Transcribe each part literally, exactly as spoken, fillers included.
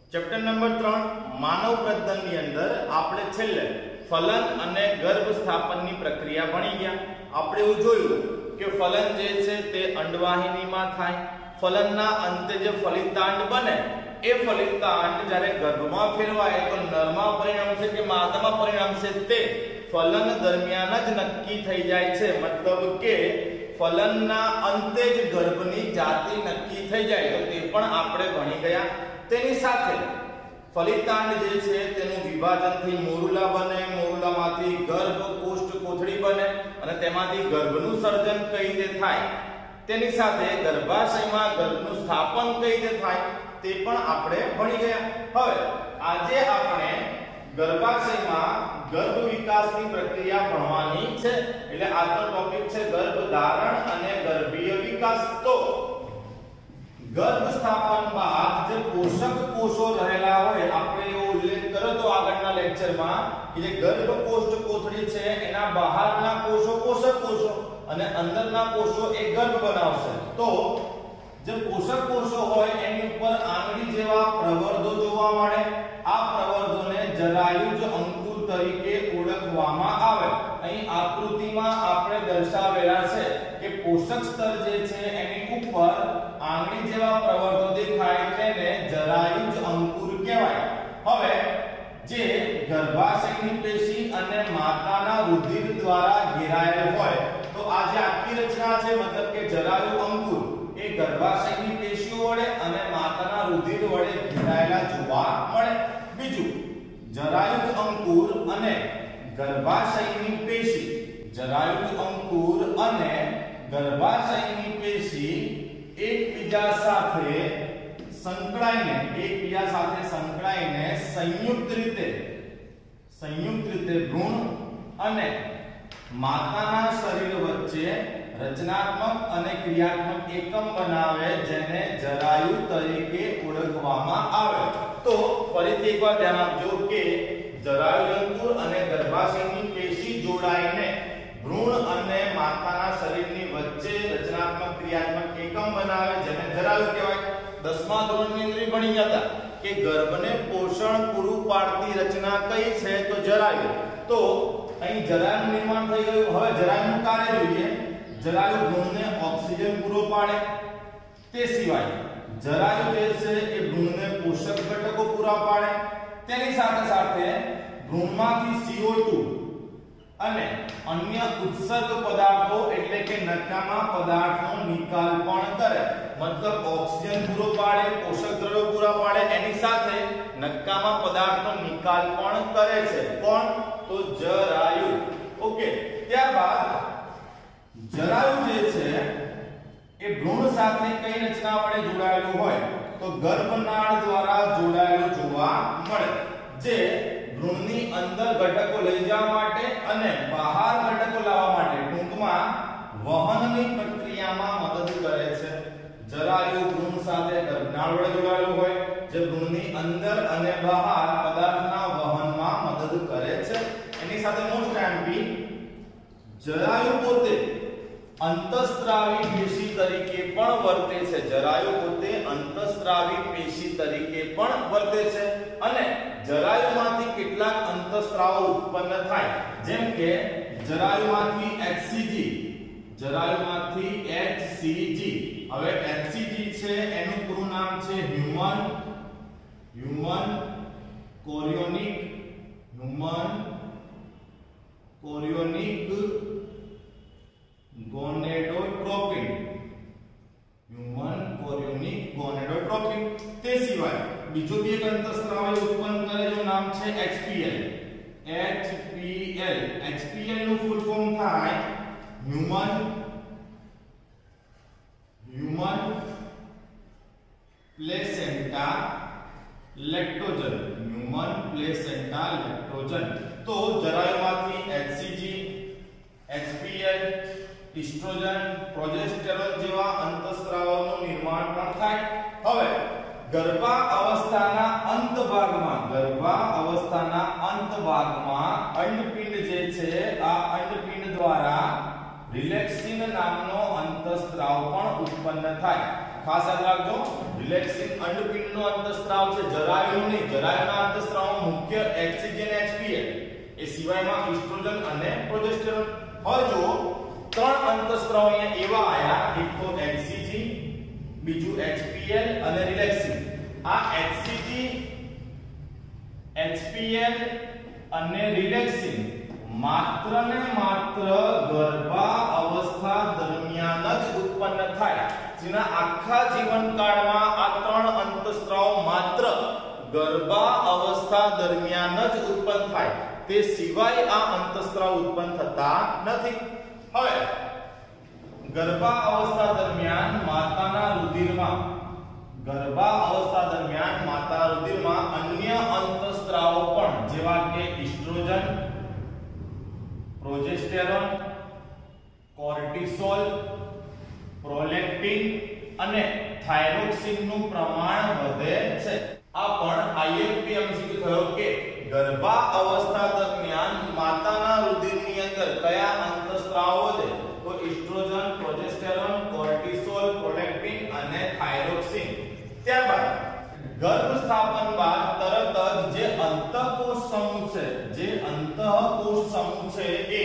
Chapter number ત્રણ मानव प्रजननની અંદર આપણે છેલ્લે ફલન અને ગર્ભ સ્થાપનની પ્રક્રિયા ભણી ગયા। આપણે એવું જોયું કે ફલન જે છે તે અંડવાહિનીમાં થાય। ફલનના અંતે જે ફલિતાંડ બને એ ફલિતાંડ જ્યારે ગર્ભમાં ફેરવાય તો નરમાં પરિણમશે કે માદામાં પરિણમશે તે ફલન દરમિયાન જ નક્કી થઈ જાય છે। મતલબ કે ફલનના અંતે જ ગર્ભની જાતિ નક્કી થઈ જાય તો તે પણ આપણે ભણી ગયા। તેની સાથે ફલિતાંડ જે છે તેનું વિભાજનથી મોરુલા બને, મોરુલામાંથી ગર્ભ કોષ્ઠ કોથળી બને અને તેમાંથી ગર્ભનું સર્જન કઈ રીતે થાય, તેની સાથે ગર્ભાશયમાં ગર્ભનું સ્થાપન કઈ રીતે થાય તે પણ આપણે ભણી ગયા। હવે આજે આપણે ગર્ભાશયમાં ગર્ભ વિકાસની પ્રક્રિયા ભણવાની છે। એટલે આજનો ટોપિક છે ગર્ભ ધારણ અને ગર્ભીય વિકાસ। તો गर्भ स्थापन बाद जो पोषक कोषो रहेला होय आपणे एवो उल्लेख कर्यो तो આગળના લેક્ચરમાં કે જે ગર્ભ કોષ્ઠ કોથળી છે એના બહારના કોષો પોષક કોષો અને અંદરના કોષો એ ગર્ભ બનાવશે। તો જે પોષક કોષો હોય એની ઉપર આંગળી જેવા પ્રવર્ધો જોવા મળે। આ પ્રવર્ધોને જરાયુજ અંકુર તરીકે ઓળખવામાં આવે। અહીં આકૃતિમાં આપણે દર્શાવેલા છે કે પોષક સ્તર જે છે એની ઉપર આંગળી જેવા પ્રવર્ધો દેખાય તેને જરાયુજ અંકુર કહેવાય। હવે જે ગર્ભાશયની પેશી અને માતાના રુધિર દ્વારા ઘેરાયેલ હોય તો આ જે આખી રચના છે મતલબ કે જરાયુ અંકુર એ ગર્ભાશયની પેશીઓ વડે અને માતાના રુધિર વડે ઘેરાયેલા જોવા મળે। બીજું જરાયુજ અંકુર અને ગર્ભાશયની પેશી જરાયુજ અંકુર અને ગર્ભાશયની પેશી એકબીજા સાથે સંકળાઈને એકબીજા સાથે સંકળાઈને સંયુક્ત રીતે સંયુક્ત રીતે ભ્રૂણ અને માતાના શરીર વચ્ચે રચનાત્મક અને ક્રિયાત્મક એકમ બનાવે જેને જરાયુ તરીકે ઓળખવામાં આવે। તો ફરીથી એકવાર ધ્યાન આપજો કે જરાયુ અંકુર અને ગર્ભાશયની પેશી જોડાઈને ભ્રૂણ અને માતાના શરીરની વચ્ચે રચનાત્મક ક્રિયાત્મક એકમ બનાવે જેને જરાયુ કહેવાય। દસમા ધોરણની અંદર ભણી ગયા હતા કે ગર્ભને પોષણ પૂરું પાડતી રચના કઈ છે તો જરાયુ। તો અહીં જરાયુનું નિર્માણ થઈ ગયું। હવે જરાયુનું કાર્ય જોઈએ। જરાયુ ભ્રૂણને ઓક્સિજન પૂરો પાડે, તે સિવાય જરાયુ જે છે એ ભ્રૂણને પોષક ઘટકો પૂરા પાડે। તેની સાથે સાથે ભ્રૂણમાંથી સી ઓ ટુ અને અન્ય ઉત્સર્ગ પદાર્થો એટલે કે નકામા પદાર્થનો નિકાલ પણ કરે। મતલબ ઓક્સિજન પૂરો પાડે, પોષક દ્રવ્યો પૂરા પાડે, એની સાથે નકામા પદાર્થનો નિકાલ પણ કરે છે। કોણ? તો જરાયુ। ઓકે, ત્યારબાદ જરાયુ જે છે એ ભ્રૂણ સાથે કઈ રચના વડે જોડાયેલું હોય તો ગર્ભનાળ દ્વારા જોડાયેલું જોવા મળે જે ભ્રૂણની અંદર ઘટકો લઈ જવા માટે અને બહાર ઘટકો લાવવા માટે ટૂંકમાં વહનની પ્રક્રિયામાં મદદ કરે છે। જરાયુ ભ્રૂણ સાથે ગર્ભનાળ વડે જોડાયેલું હોય જે ભ્રૂણની અંદર અને બહાર પદાર્થના વહનમાં મદદ કરે છે। એની સાથે મોસ્ટ એમ્પી જરાયુ પોતે અંતઃસ્ત્રાવી પેશી તરીકે પણ વર્તે છે। જરાયુ પોતે અંતઃસ્ત્રાવી પેશી તરીકે પણ વર્તે છે અને જરાયુમાંથી કેટલાક અંતઃસ્ત્રાવો ઉત્પન્ન થાય જેમ કે જરાયુમાંથી એચ સી જી જરાયુમાંથી એચ સી જી। હવે એચ સી જી છે એનું પૂરું નામ છે human human chorionic human chorionic gonadotropin human chorionic gonadotropin. તે સિવાય બીજો બે અંતઃસ્ત્રાવ ઉત્પન્ન કરે જેનું નામ છે H P L H P L H P L નું ફૂલ ફોર્મ થાય human human placenta lactogen human placenta lactogen. તો જરાયુમાંથી H C G H P L estrogen progesterone જેવા અંતઃસ્ત્રાવોનું નિર્માણ પણ થાય। હવે ગર્ભા અવસ્થાના અંત ભાગમાં ગર્ભા અવસ્થાના અંત ભાગમાં અંડપિંડ જે છે આ અંડપિંડ દ્વારા રિલેક્સિન નામનો અંતઃસ્ત્રાવ પણ ઉત્પન્ન થાય। ખાસ યાદ રાખજો, રિલેક્સિંગ અંડપિંડનો અંતસ્ત્રાવ છે, જરાયુનો નહીં. જરાયુના અંતસ્ત્રાવમાં મુખ્ય એચસીજી અને એચપીએલ, એ સિવાયમાં ઇસ્ટ્રોજન અને પ્રોજેસ્ટેરોન. હવે જો ત્રણ અંતસ્ત્રાવ અહીંયા એવા આયા, એક તો એચસીજી, બીજું એચપીએલ અને રિલેક્સિન. આ એચસીજી, એચપીએલ અને રિલેક્સિન માત્ર ને માત્ર ગર્ભાવસ્થા દરમિયાન જ ઉત્પન્ન થાય. જેના આખા જીવનકાળમાં આ ત્રણ અંતસ્ત્રાવ માત્ર ગર્ભાવસ્થા દરમિયાન જ ઉત્પન્ન થાય, તે સિવાય આ અંતસ્ત્રાવ ઉત્પન્ન થતા નથી. હવે ગર્ભાવસ્થા દરમિયાન માતાના રુધિરમાં ગર્ભાવસ્થા દરમિયાન માતા રુધિરમાં અન્ય અંતસ્ત્રાવો પણ, જેવા કે ઇસ્ટ્રોજન, પ્રોજેસ્ટેરોન, કોર્ટિસોલ, પ્રોલેક્ટિન અને થાઇરોક્સિન નું પ્રમાણ વધે છે. આ પણ આઈએમપી એમસીક્યુ થયો કે ગર્ભાવસ્થા દરમિયાન માતાના રુધિરની અંદર કયા અંતસ્ત્રાવો છે? તો ઇસ્ટ્રોજન, પ્રોજેસ્ટેરોન, કોર્ટિસોલ, પ્રોલેક્ટિન અને થાઇરોક્સિન. ત્યારબાદ ગર્ભ સ્થાપન બાદ તરત જ જે અંતઃકોશ સમૂહ છે, જે અંતઃકોશ સમૂહ છે એ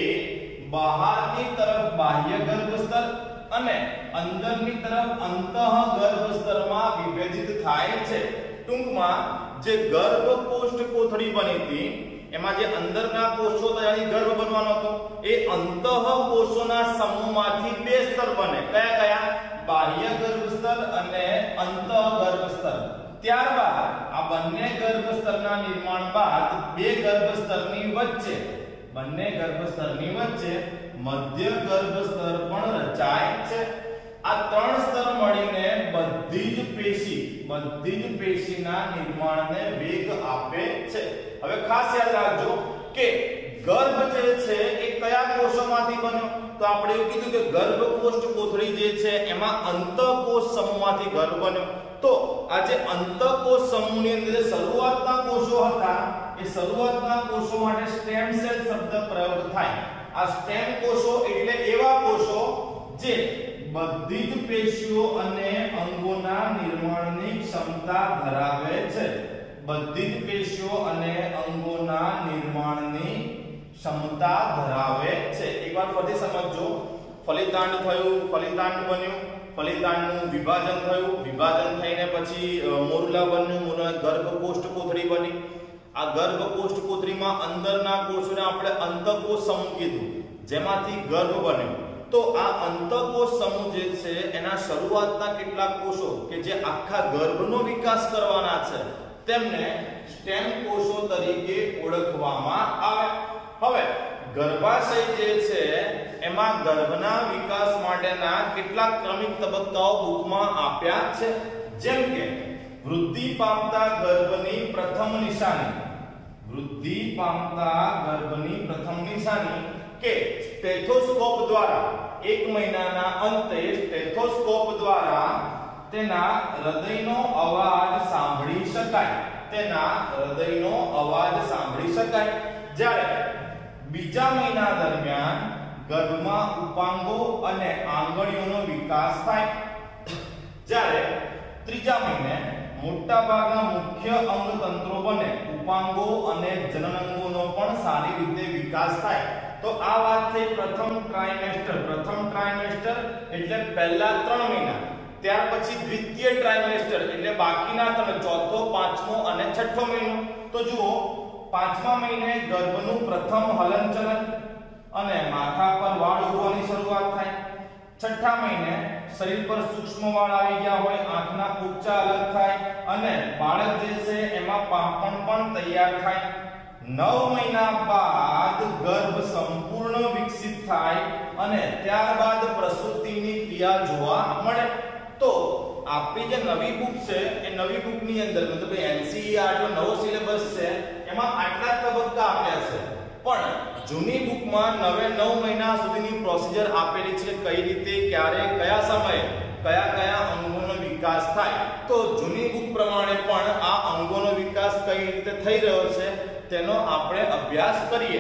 બહારની તરફ બાહ્ય ગર્ભસ્તર અને અંદરની તરફ અંતઃગર્ભ સ્તરમાં વિભેદિત થાય છે. ટૂંકમાં જે ગર્ભકોષ્ઠ કોથળી બની હતી એમાં જે અંદરના કોષો ત્યાંથી ગર્ભ બનવાનો હતો, એ અંતઃકોષોના સમૂહમાંથી બે સ્તર બને. કયા કયા? બાહ્ય ગર્ભસ્તર અને અંતઃગર્ભસ્તર. ત્યારબાદ આ બંને ગર્ભસ્તરના નિર્માણ બાદ બે ગર્ભસ્તરની વચ્ચે બંને ગર્ભસ્તરની વચ્ચે મધ્ય ગર્ભસ્તર પણ રચાય છે. આ ત્રણ સ્તર મળીને બધી જ પેશી બધી જ પેશીના નિર્માણને વેગ આપે છે. હવે ખાસ યાદ રાખજો કે ગર્ભ જે છે એ કયા કોષોમાંથી બન્યો? તો આપણે એવું કીધું કે ગર્ભકોષ્ઠ કોથળી જે છે એમાં અંતઃકોષ સમૂહમાંથી ગર્ભ બન્યો. તો આ જે અંતઃકોષ સમૂહની અંદર શરૂઆતના કોષો હતા, એ શરૂઆતના કોષો માટે સ્ટેમ સેલ શબ્દ પ્રયોગ થાય. આ સ્ટેમ કોષો એટલે એવા કોષો જે બધી જ પેશીઓ અને અંગોના નિર્માણની ક્ષમતા ધરાવે છે. બધી જ પેશીઓ અને અંગોના નિર્માણની ક્ષમતા ધરાવે છે. એકવાર ફરી સમજો. ફલિતાંડ થયું, ફલિતાંડ બન્યું, ફલિતાંડનું વિભાજન થયું, વિભાજન થઈને પછી મોરુલા બન્યું, મોરુલા ગર્ભકોષ્ઠ કોથળી બની. આ ગર્ભકોષ્ઠ કોથળીમાં અંદરના કોષોને આપણે અંતઃકોષ સમૂહ કીધું, જેમાંથી ગર્ભ બન્યો. તો આ અંતઃકોષ સમૂહ જે છે એના શરૂઆતના કેટલાક કોષો કે જે આખા ગર્ભનો વિકાસ કરવાના છે, તેમને સ્ટેમ કોષો તરીકે ઓળખવામાં આવે. હવે ગર્ભાશય જે છે એમાં ગર્ભના વિકાસ માટેના કેટલાક ક્રમિક તબક્કાઓ બુકમાં આપ્યા છે. જેમ કે વૃદ્ધિ પામતા ગર્ભની પ્રથમ નિશાની વૃદ્ધિ પામતા ગર્ભની પ્રથમ નિશાની કે સ્ટેથોસ્કોપ દ્વારા એક મહિનાના અંતે સ્ટેથોસ્કોપ દ્વારા તેના હૃદયનો અવાજ સાંભળી શકાય. તેના હૃદયનો અવાજ સાંભળી શકાય. જ્યારે બીજા મહિના દરમિયાન ગર્ભમાં ઉપાંગો અને આંગળીઓનો વિકાસ થાય. જ્યારે ત્રીજા મહિને મોટા ભાગના મુખ્ય અંગ તંત્રો બને, ઉપાંગો અને જનનાંગોનો પણ સારી રીતે વિકાસ થાય. તો આ વાત થઈ પ્રથમ ટ્રાઇમેસ્ટર. પ્રથમ ટ્રાઇમેસ્ટર એટલે પહેલા ત્રણ મહિના. ત્યાર પછી દ્વિતીય ટ્રાઇમેસ્ટર એટલે બાકીના ત્રણ, ચોથો, પાંચમો અને છઠ્ઠો મહિનો. તો જુઓ, પાંચમા મહિને ગર્ભનું પ્રથમ હલનચલન અને માથા પર વાળ ઉગવાની શરૂઆત થાય. છઠ્ઠા મહિને શરીર પર સૂક્ષ્મ વાળ આવી ગયા હોય, આંખના કુપચા અલગ થાય અને બાળક જે છે એમાં પાંપણ પણ તૈયાર થાય. નવ મહિના બાદ ગર્ભ સંપૂર્ણ વિકસિત થાય અને ત્યારબાદ પ્રસૂતિની ક્રિયા જોવા મળે. તો આપણી જે નવી બુક છે એ નવી બુકની અંદર મતલબ એનસીઈઆરટી નવો સિલેબસ છે, એમાં આટલા તબક્કા આપ્યા છે. પણ જૂની બુકમાં નવે નવ મહિના સુધીની પ્રોસિજર આપેલી છે, કઈ રીતે, ક્યારે, કયા સમયે કયા કયા અંગોનો વિકાસ થાય. તો જૂની બુક પ્રમાણે પણ આ અંગોનો વિકાસ કઈ રીતે થઈ રહ્યો છે તેનો આપણે અભ્યાસ કરીએ.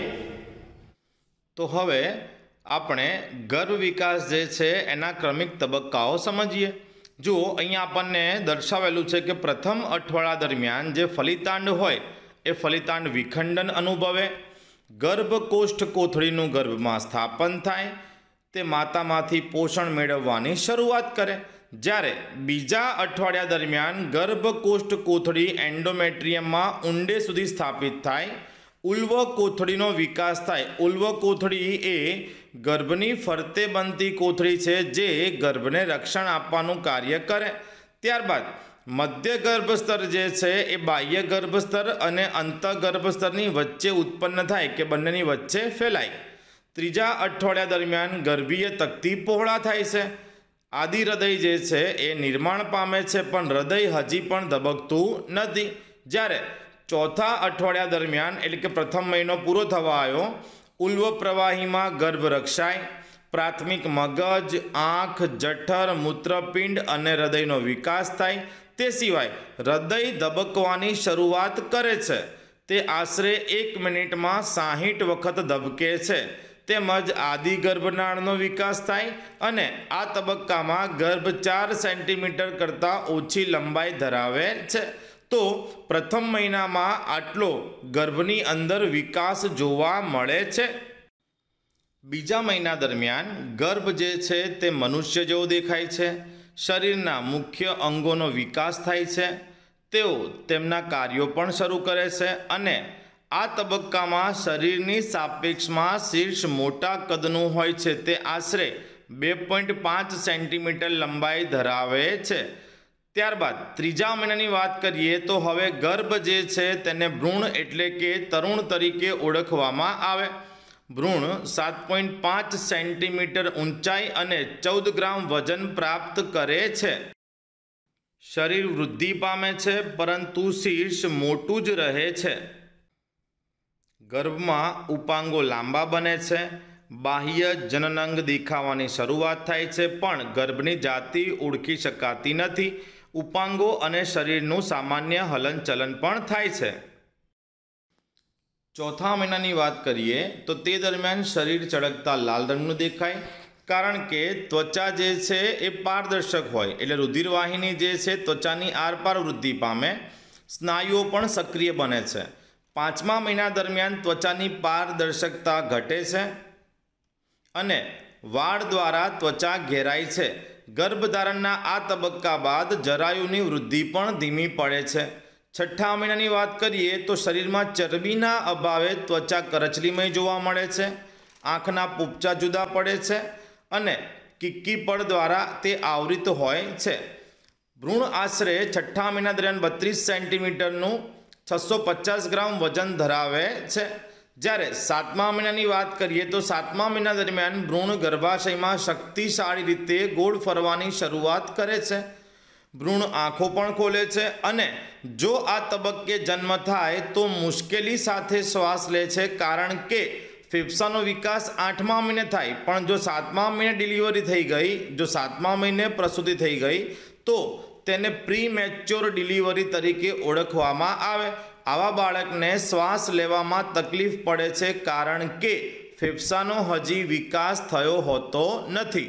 તો હવે આપણે ગર્ભ વિકાસ જે છે એના ક્રમિક તબક્કાઓ સમજીએ. જો અહીંયા આપણને દર્શાવેલું છે કે પ્રથમ અઠવાડિયા દરમિયાન જે ફલિતાંડ હોય એ ફલિતાંડ વિખંડન અનુભવે, ગર્ભકોષ્ઠ કોથળીનું ગર્ભમાં સ્થાપન થાય, તે માતામાંથી પોષણ મેળવવાની શરૂઆત કરે, જ્યારે બીજા અઠવાડિયા દરમિયાન ગર્ભકોષ્ઠ કોથળી એન્ડોમેટ્રિયમમાં ઊંડે સુધી સ્થાપિત થાય, ઉલ્વ કોથળીનો વિકાસ થાય. ઉલ્વ કોથળી એ ગર્ભની ફરતે બનતી કોથળી છે જે ગર્ભને રક્ષણ આપવાનું કાર્ય કરે. ત્યારબાદ મધ્ય ગર્ભસ્તર જે છે એ બાહ્ય ગર્ભસ્તર અને અંતઃગર્ભસ્તરની વચ્ચે ઉત્પન્ન થાય કે બંનેની વચ્ચે ફેલાય. ત્રીજા અઠવાડિયા દરમિયાન ગર્ભીય તકતી પહોળા થાય છે. આદિ હૃદય જે છે એ નિર્માણ પામે છે, પણ હૃદય હજી પણ ધબકતું નથી. જ્યારે ચોથા અઠવાડિયા દરમિયાન એટલે કે પ્રથમ મહિનો પૂરો થવા આવ્યો, ઉલ્વ પ્રવાહીમાં ગર્ભ રક્ષાય, પ્રાથમિક મગજ, આંખ, જઠર, મૂત્રપિંડ અને હૃદયનો વિકાસ થાય. તે સિવાય હૃદય ધબકવાની શરૂઆત કરે છે. તે આશરે એક મિનિટમાં સાહીઠ વખત ધબકે છે. તેમજ આદિ ગર્ભનાળનો વિકાસ થાય અને આ તબક્કામાં ગર્ભ ચાર સેન્ટીમીટર કરતાં ઓછી લંબાઈ ધરાવે છે. તો પ્રથમ મહિનામાં આટલો ગર્ભની અંદર વિકાસ જોવા મળે છે. બીજા મહિના દરમિયાન ગર્ભ જે છે તે મનુષ્ય જેવો દેખાય છે. શરીરના મુખ્ય અંગોનો વિકાસ થાય છે. તેઓ તેમના કાર્યો પણ શરૂ કરે છે અને આ તબક્કામાં શરીરની સાપેક્ષમાં શીર્ષ મોટા કદનું હોય છે. તે આશરે બે પોઈન્ટ પાંચ સેન્ટીમીટર લંબાઈ ધરાવે છે. ત્યારબાદ ત્રીજા મહિનાની વાત કરીએ તો હવે ગર્ભ જે છે તેને ભ્રૂણ એટલે કે તરુણ તરીકે ઓળખવામાં આવે. ભ્રૂણ સાત પોઈન્ટ પાંચ સેન્ટીમીટર ઊંચાઈ અને ચૌદ ગ્રામ વજન પ્રાપ્ત કરે છે. શરીર વૃદ્ધિ પામે છે, પરંતુ શીર્ષ મોટું જ રહે છે. ગર્ભમાં ઉપાંગો લાંબા બને છે. બાહ્ય જનનાંગ દેખાવાની શરૂઆત થાય છે, પણ ગર્ભની જાતિ ઓળખી શકાતી નથી. ઉપાંગો અને શરીરનું સામાન્ય હલનચલન પણ થાય છે. ચોથા મહિનાની વાત કરીએ તો તે દરમિયાન શરીર ચળકતા લાલ રંગનું દેખાય, કારણ કે ત્વચા જે છે એ પારદર્શક હોય એટલે રુધિરવાહિની જે છે ત્વચાની આરપાર વૃદ્ધિ પામે. સ્નાયુઓ પણ સક્રિય બને છે. પાંચમા મહિના દરમિયાન ત્વચાની પારદર્શકતા ઘટે છે અને વાળ દ્વારા ત્વચા ઘેરાય છે. ગર્ભધારણના આ તબક્કા બાદ જરાયુની વૃદ્ધિ પણ ધીમી પડે છે. છઠ્ઠા મહિનાની વાત કરીએ તો શરીરમાં ચરબીના અભાવે ત્વચા કરચલીમય જોવા મળે છે. આંખના પોપચા જુદા પડે છે અને કિક્કી પડ દ્વારા તે આવૃત હોય છે. ભ્રૂણ આશરે છઠ્ઠા મહિના દરમિયાન બત્રીસ સેન્ટીમીટરનું છસો પચાસ ગ્રામ વજન ધરાવે છે. જ્યારે સાતમા મહિનાની વાત કરીએ તો સાતમા મહિના દરમિયાન ભ્રૂણ ગર્ભાશયમાં શક્તિશાળી રીતે ગોળ ફરવાની શરૂઆત કરે છે. ભ્રૂણ આંખો પણ ખોલે છે અને જો આ તબક્કે જન્મ થાય તો મુશ્કેલી સાથે શ્વાસ લે છે, કારણ કે ફેફસાનો વિકાસ આઠમા મહિને થાય. પણ જો સાતમા મહિને ડિલિવરી થઈ ગઈ જો સાતમા મહિને પ્રસૂતિ થઈ ગઈ તો તેને પ્રી મેચ્યોર ડિલિવરી તરીકે ઓળખવામાં આવે. આવા બાળકને શ્વાસ લેવામાં તકલીફ પડે છે, કારણ કે ફેફસાનો હજી વિકાસ થયો હોતો નથી.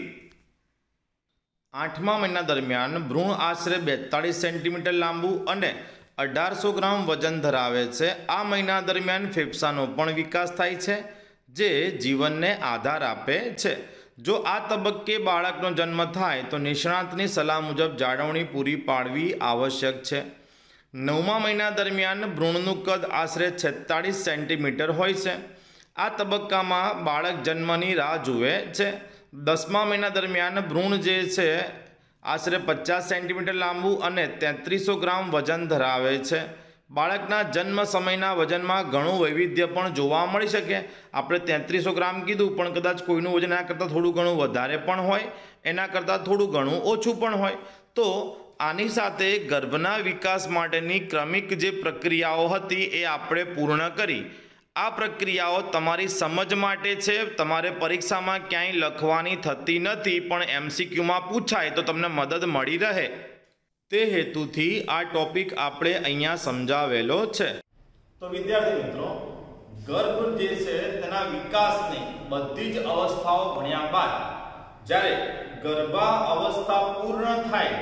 આઠમા મહિના દરમિયાન ભ્રૂણ આશરે બેતાળીસ સેન્ટીમીટર લાંબુ અને અઢારસો ગ્રામ વજન ધરાવે છે. આ મહિના દરમિયાન ફેફસાનો પણ વિકાસ થાય છે, જે જીવનને આધાર આપે છે. જો આ તબક્કે બાળકનો જન્મ થાય તો નિષ્ણાતની સલાહ મુજબ જાળવણી પૂરી પાડવી આવશ્યક છે. નવમા મહિના દરમિયાન ભ્રૂણનું કદ આશરે છેતાળીસ સેન્ટીમીટર હોય છે. આ તબક્કામાં બાળક જન્મની રાહ જુએ છે. દસમા મહિના દરમિયાન ભ્રૂણ જે છે આશરે પચાસ સેન્ટીમીટર લાંબુ અને તેત્રીસો ગ્રામ વજન ધરાવે છે. બાળકના જન્મ સમયના વજનમાં ઘણું વૈવિધ્ય પણ જોવા મળી શકે. આપણે તેત્રીસો ગ્રામ કીધું, પણ કદાચ કોઈનું વજન એના કરતાં થોડું ઘણું વધારે પણ હોય, એના કરતાં થોડું ઘણું ઓછું પણ હોય. તો આની સાથે ગર્ભના વિકાસ માટેની ક્રમિક જે પ્રક્રિયાઓ હતી એ આપણે પૂર્ણ કરી. આ પ્રક્રિયાઓ તમારી સમજ માટે છે. તમારે પરીક્ષામાં ક્યાંય લખવાની થતી નથી, પણ એમસીક્યુમાં પૂછાય તો તમને મદદ મળી રહે તે હેતુથી આ ટોપિક આપણે અહીંયા સમજાવેલો છે. તો વિદ્યાર્થી મિત્રો, ગર્ભ જે છે તેના વિકાસની બધી જ અવસ્થાઓ ભણ્યા બાદ જ્યારે ગર્ભા અવસ્થા પૂર્ણ થાય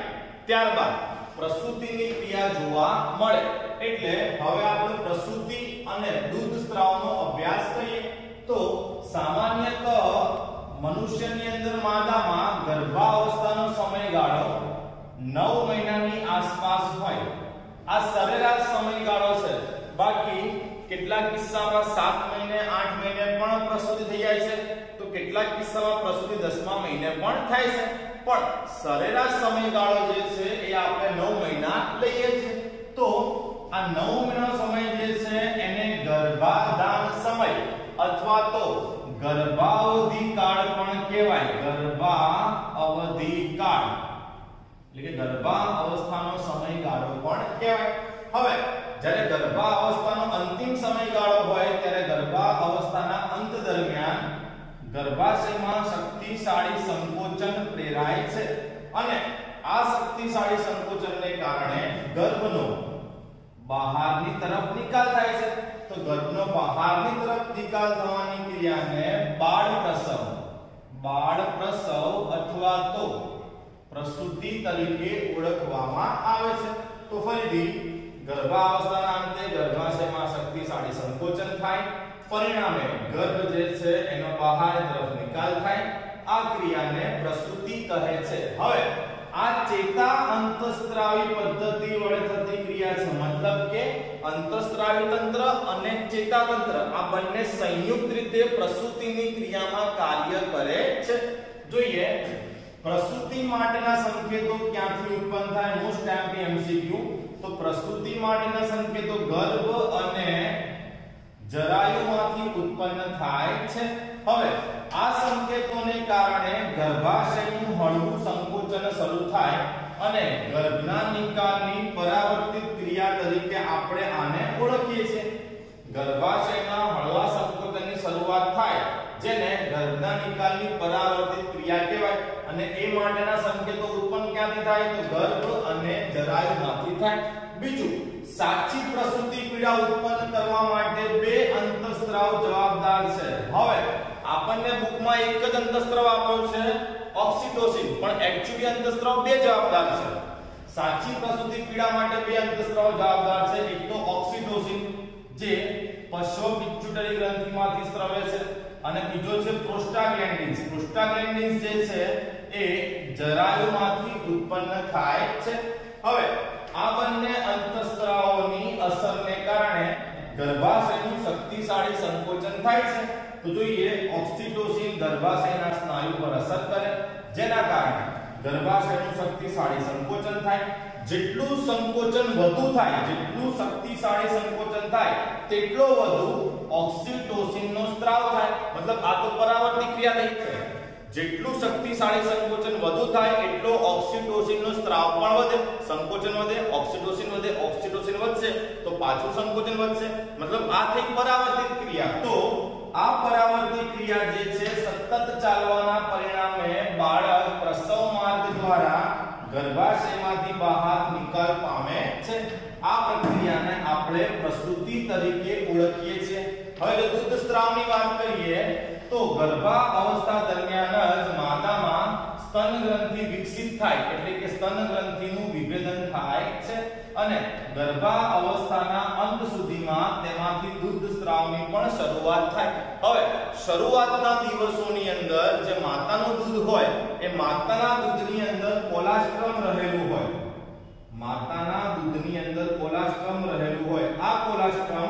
ત્યારબાદ પ્રસૂતિની ક્રિયા જોવા મળે. એટલે હવે આપણે પ્રસૂતિ અને દૂધ સ્ત્રાવનો અભ્યાસ કરીએ. તો સામાન્યતઃ મનુષ્યની અંદર માદામાં ગર્ભાવસ્થાનો સમયગાળો નવ મહિનાની આસપાસ હોય. આ સરેરાશ સમયગાળો છે. બાકી કેટલાક કિસ્સામાં સાત મહિને આઠ મહિને પણ પ્રસૂતિ થઈ જાય છે, તો કેટલાક કિસ્સામાં પ્રસૂતિ દસમા મહિને પણ થાય છે. પણ સરેરાશ સમયગાળો જે છે એ આપણે નવ મહિના લઈએ છીએ. તો આ નવ મહિનાનો સમય જે છે એને ગર્ભાધાન સમય અથવા તો ગર્ભાવધિ કાળ પણ કહેવાય. ગર્ભાવધિ કાળ એટલે કે ગર્ભાવસ્થાનો સમયગાળો પણ કહેવાય. હવે જ્યારે ગર્ભાવસ્થાનો અંતિમ સમયગાળો હોય ત્યારે ગર્ભાવસ્થાના અંત દરમિયાન ગર્ભાશયમાં શક્તિશાળી સંકોચન પ્રેરાય છે અને આ શક્તિશાળી સંકોચનને કારણે ગર્ભનો બહારની તરફ નિકાલ થાય છે. તો ગર્ભનો બહારની તરફ નિકાલ થવાની ક્રિયાને બાળ પ્રસવ બાળ પ્રસવ અથવા તો પ્રસૂતિ તરીકે ઓળખવામાં આવે છે. તો ફરીથી ગર્ભાવસ્થાના અંતે ગર્ભાશયમાં શક્તિશાળી સંકોચન થાય, પરિણામે ગર્ભ જે છે એનો બહાર તરફ નિકાલ થાય. આ ક્રિયાને પ્રસૂતિ કહે છે. હવે આ ચેતા અંતસ્ત્રાવી પદ્ધતિ વડે થતી ક્રિયા છે. મતલબ કે અંતસ્ત્રાવી તંત્ર અને ચેતા તંત્ર આ બંને સંયુક્ત રીતે પ્રસૂતિની ક્રિયામાં કાર્ય કરે છે. જોઈએ પ્રસૂતિ માટેના સંકેતો ક્યાંથી ઉત્પન્ન થાય. Most time MCQ. તો પ્રસૂતિ માટેના સંકેતો ગર્ભ અને જરાયુમાંથી ઉત્પન્ન થાય છે. હવે આ સંકેતોને કારણે ગર્ભાશયનું હળવું સંકોચન શરૂ થાય અને ગર્ભના નિકાલની પરાવર્તિત ક્રિયા તરીકે આપણે આને ઓળખીએ છીએ. ગર્ભાશયના હળવા સંકોચનની શરૂઆત થાય જેને ગર્ભના નિકાલની પરાવર્તિત ક્રિયા કહેવાય. અને એ માટેના સંકેતો ઉત્પન્ન ક્યાંથી થાય? તો ગર્ભ અને જરાયુમાંથી થાય. બીજું, સાચી પ્રસૂતિ પીડા ઉત્પન્ન કરવા માટે બે અંતસ્ત્રાવ જવાબદાર છે. હવે આપણને બુકમાં એક જ અંતસ્ત્રાવ આપ્યો છે ઓક્સિટોસિન, પણ એક્ચ્યુઅલી અંતસ્ત્રાવ બે જવાબદાર છે. સાચી પ્રસૂતિ પીડા માટે બે અંતસ્ત્રાવ જવાબદાર છે. એક તો ઓક્સિટોસિન જે પશ્વ પિટ્યુટરી ગ્રંથિમાંથી સ્રવે છે અને બીજો છે પ્રોસ્ટાગ્લેન્ડિન્સ. પ્રોસ્ટાગ્લેન્ડિન્સ જે છે એ જરાયુમાંથી ઉત્પન્ન થાય છે. હવે આ બંને અંતસ્ત્રાવોની અસરને કારણે ગર્ભાશયનું શક્તિશાળી સંકોચન થાય છે. તો જોઈએ ઓક્સિટોસિન ગર્ભાશયના સ્નાયુ પર અસર કરે જેના કારણે ગર્ભાશયનું શક્તિશાળી સંકોચન થાય. જેટલું સંકોચન વધુ થાય, જેટલું શક્તિશાળી સંકોચન થાય તેટલો વધુ ઓક્સિટોસિનનો સ્ત્રાવ થાય. મતલબ આ તો પરાવર્તિત ક્રિયા થઈ છે. જેટલું શક્તિશાળી સંકોચન વધુ થાય એટલો ઓક્સિટોસિનનો સ્ત્રાવ પણ વધે. સંકોચન વધે, ઓક્સિટોસિન વધે, ઓક્સિટોસિન વધશે તો પાછું સંકોચન વધશે. મતલબ આ થઈ પરાવર્તિત ક્રિયા. તો આ પરાવર્તિત ક્રિયા જે છે સતત ચાલવાના પરિણામે બાળક પ્રસવ માર્ગ દ્વારા ગર્ભાશયમાંથી બહાર નિકાલ પામે છે. આ પ્રક્રિયાને આપણે પ્રસૂતિ તરીકે ઓળખીએ છીએ. હવે જો દૂધ સ્ત્રાવની વાત કરીએ તો ગર્ભાવસ્થા દરમિયાન જ માતામાં સ્તન ગ્રંથિ વિકસિત થાય, એટલે કે સ્તન ગ્રંથિનું વિભેદન થાય છે અને ગર્ભાવસ્થાના અંત સુધીમાં તેમાંથી દૂધ સ્ત્રાવની પણ શરૂઆત થાય. હવે શરૂઆતના દિવસોની અંદર જે માતાનું દૂધ હોય એ માતાના દૂધની અંદર કોલાસ્ટ્રમ રહેલું હોય. માતાના દૂધની અંદર કોલાસ્ટ્રમ રહેલું હોય. આ કોલાસ્ટ્રમ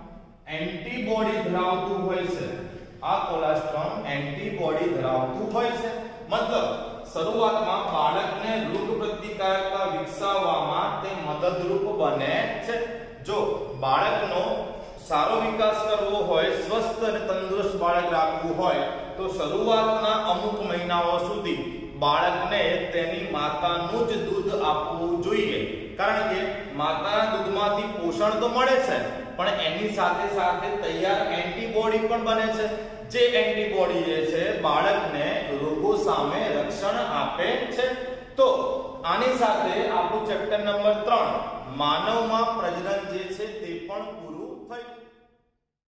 એન્ટીબોડી ધરાવતું હોય છે. આ કોલાસ્ટ્રમ એન્ટીબોડી ધરાવતું હોય છે. મતલબ શરૂઆતમાં બાળકને રોગ પ્રતિકારકતા વિકસાવવામાં તે મદદરૂપ બને છે. જો બાળકનો સારો વિકાસ કરવો હોય, સ્વસ્થ અને તંદુરસ્ત બાળક રાખવું હોય તો શરૂઆતના અમુક મહિનાઓ સુધી બાળકને તેની માતાનું જ દૂધ આપવું જોઈએ. કારણ કે માતાના દૂધમાંથી પોષણ તો મળે છે પણ એની સાથે સાથે તૈયાર એન્ટીબોડી પણ બને છે. જે એન્ટીબોડી જે છે બાળકને રોગો સામે રક્ષણ આપે છે. તો આની સાથે આપણું ચેપ્ટર નંબર ત્રણ માનવમાં પ્રજનન જે છે તે પણ પૂરું થયું.